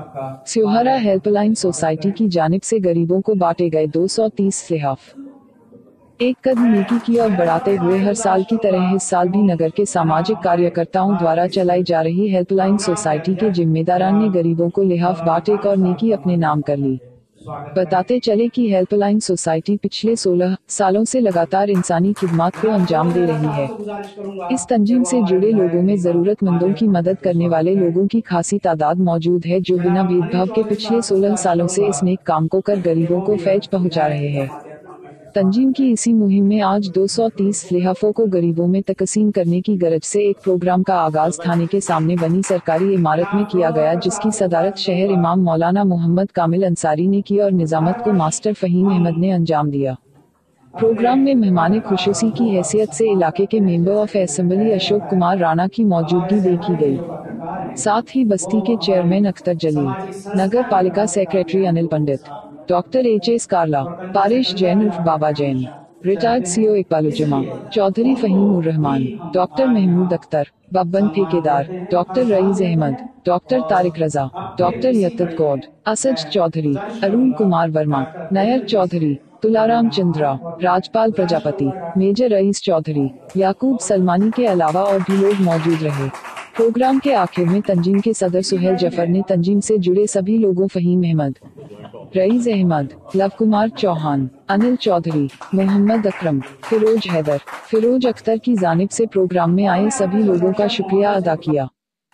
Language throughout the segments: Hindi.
स्योहरा हेल्पलाइन सोसाइटी की जानिब से गरीबों को बांटे गए 230 लिहाफ। एक कदम नेकी की ओर बढ़ाते हुए हर साल की तरह इस साल भी नगर के सामाजिक कार्यकर्ताओं द्वारा चलाई जा रही हेल्पलाइन सोसाइटी के जिम्मेदारान ने गरीबों को लिहाफ बांटे और नेकी अपने नाम कर ली। बताते चले कि हेल्पलाइन सोसाइटी पिछले 16 सालों से लगातार इंसानी खिदमत को अंजाम दे रही है। इस तंजीम से जुड़े लोगों में जरूरतमंदों की मदद करने वाले लोगों की खासी तादाद मौजूद है, जो बिना भेदभाव के पिछले 16 सालों से इस नेक काम को कर गरीबों को फैज पहुंचा रहे हैं। तंजीम की इसी मुहिम में आज 230 लिहाफों को गरीबों में तकसीम करने की गरज से एक प्रोग्राम का आगाज थाने के सामने बनी सरकारी इमारत में किया गया, जिसकी सदारत शहर इमाम मौलाना मोहम्मद कामिल अंसारी ने की और निजामत को मास्टर फहीम अहमद ने अंजाम दिया। प्रोग्राम में मेहमान खुशूसी की हैसियत से इलाके के member of assembly Ashok Kumar Rana की मौजूदगी देखी गई। साथ ही बस्ती के चेयरमैन अख्तर जलील, नगर पालिका secretary Anil Pandit, doctor H S. Karla, Parish Jain उर्फ Baba Jain, retired CO Iqbaluzzama, Chaudhary Faheem Ur Rahman, doctor Mahmood Akhtar, Babban ठेकेदार, doctor Rais Ahmad, doctor Tariq Raza, doctor Yattad Gaud, Asaj Chaudhary, Arun Kumar Verma, Nayar Chaudhary, Tularam Chandra, Rajpal Prajapati, major Rais Chaudhary, Yakub Salmani के अलावा और भी लोग मौजूद रहे। प्रोग्राम के आखिर में तंजीम के सदर सुहेल जफर ने तंजीम से जुड़े सभी लोगों फहीम अहमद, रईस अहमद, लव कुमार चौहान, अनिल चौधरी, मोहम्मद अकरम, फिरोज हैदर, फिरोज अख्तर की जानिब से प्रोग्राम में आए सभी लोगों का शुक्रिया अदा किया।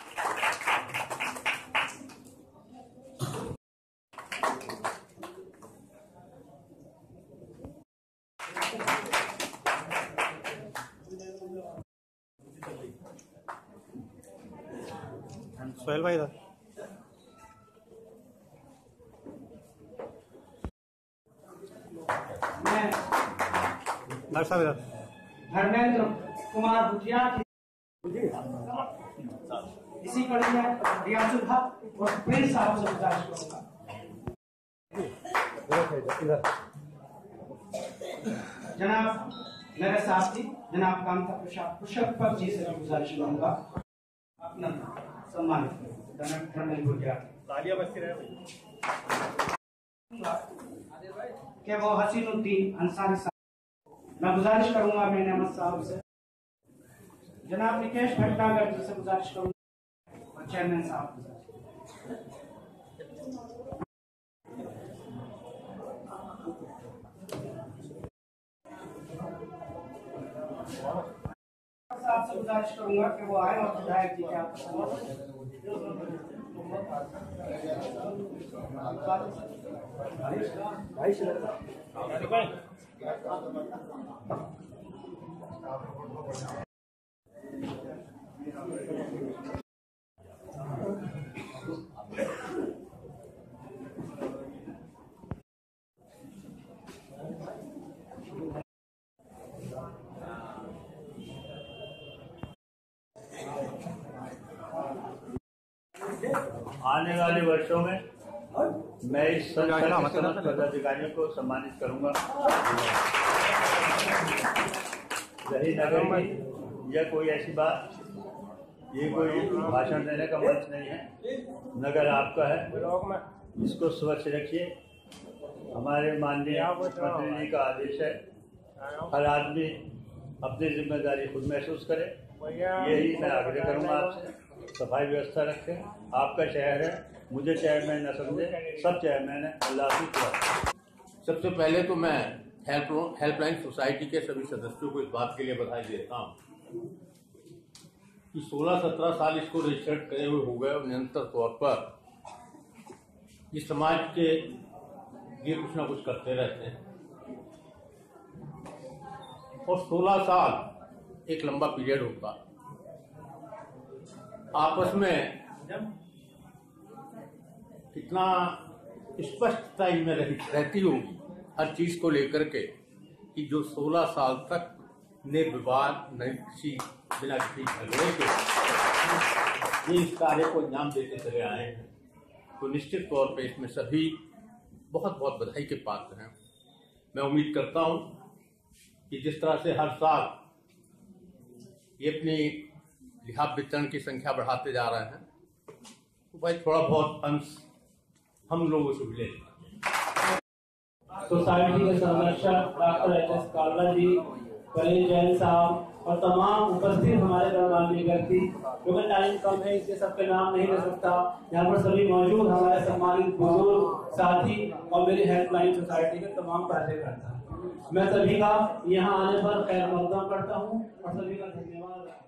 सोहेल भाई इधर साहब इधर धर्मेंद्र कुमार भुटिया इसी कड़ी में रियाजुल हक और प्रिंस साहब से गुजारिश करूंगा। जनाब मेरे साथी जनाब कांता प्रसाद पुष्पक जी से गुजारिश करूंगा अपना सम्मानित धर्मेंद्र भुटिया तालियां बजती रहे कि वो हसीनुद्दीन अंसारी साहब, मैं गुजारिश करूंगा मैंने अहमद साहब से, जनाब निकेश भटनागर जी से गुजारिश करूंगा और चेयरमैन साहब से गुजारिश करूंगा कि वो आए और विधायक जी क्या आने वाले वर्षों में मैं इस पदाधिकारियों को सम्मानित करूंगा। रही नगर की यह कोई ऐसी बात, ये कोई भाषण देने का मंच नहीं है। नगर आपका है, इसको स्वच्छ रखिए। हमारे माननीय मुख्यमंत्री जी का आदेश है, हर आदमी अपनी जिम्मेदारी खुद महसूस करे। यही मैं आग्रह करूंगा आपसे, सफाई व्यवस्था रखें। आपका शहर है, मुझे चेयरमैन न समझे, सब चेयरमैन है। अल्लाह हाफिज़। सबसे पहले तो मैं हेल्पलाइन सोसाइटी के सभी सदस्यों को इस बात के लिए बधाई देता हूँ कि 16-17 साल इसको रजिस्टर्ड करे हुए हो गए और निरंतर तौर पर ये समाज के लिए कुछ ना कुछ करते रहते हैं। और 16 साल एक लंबा पीरियड होता है। आपस में कितना स्पष्टता इनमें रहती होगी हर चीज को लेकर के कि जो 16 साल तक निर्विवाद बिना किसी झगड़े के ये इस कार्य को अंजाम देते चले आए हैं, तो निश्चित तौर पे इसमें सभी बहुत बहुत बधाई के पात्र हैं। मैं उम्मीद करता हूं कि जिस तरह से हर साल ये अपनी लिहाफ वितरण की संख्या बढ़ाते जा रहे हैं, तो भाई थोड़ा बहुत अंश हम लोगों से मिले। सोसाइटी के संरक्षक डॉक्टर एच.एस. काल्ला जी, कलील जैन साहब और तमाम उपस्थित हमारे गणमान्य व्यक्ति, क्योंकि टाइम कम है इसलिए सबके नाम नहीं ले सकता। यहाँ पर सभी मौजूद हमारे सम्मानित बुजुर्ग साथी और मेरी हेल्पलाइन सोसाइटी के तमाम कार्यकर्ता, मैं सभी का यहाँ आने पर खैर मकदम करता हूँ और सभी का धन्यवाद।